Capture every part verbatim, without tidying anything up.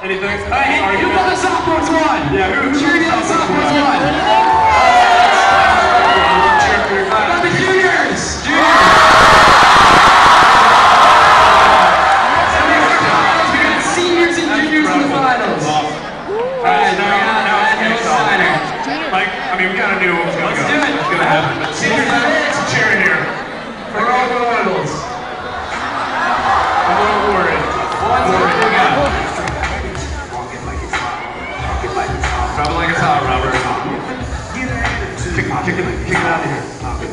Anything? Hey, who thought the sophomores won? Yeah, who cheered the sophomores won? Cheer for your How about the juniors? Juniors! We got seniors and juniors in the finals. Alright, now, now it's no signer. Like, I mean, we kind of knew what was going to go. Let's do it. What's going to happen. But seniors, some cheering here. For all the finals. I'm a little worried. One, two, three, we got. Drop it like it's hot, Robert. Kick, kick, it, kick it out of here.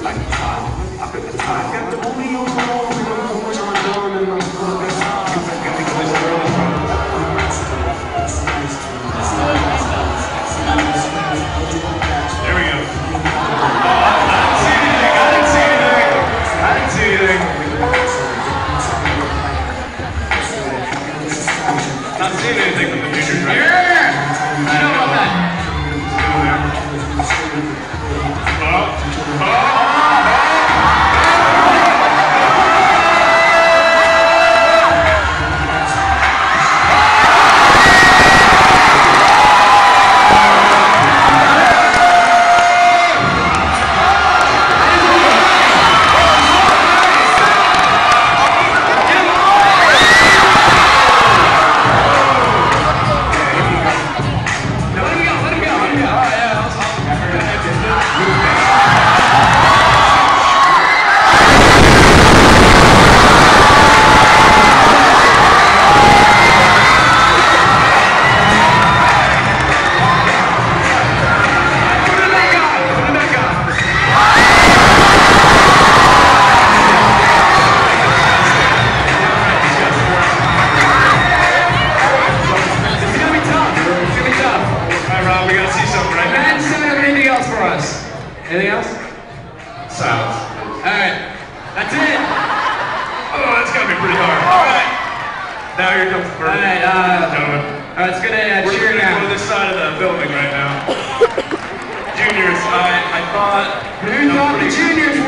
There we go. Oh, I didn't see anything. I didn't see anything. I didn't see anything. Not seeing anything from the juniors right now. Yeah! I know about that. Oh, oh. Anything else? Silence. Alright. That's it. Oh, that's gotta be pretty hard. Alright. Now here comes the first. Alright, uh, gentlemen. Alright, it's gonna uh, We're cheer gonna now. go to this side of the building right now. Juniors, I, I thought. Who thought the juniors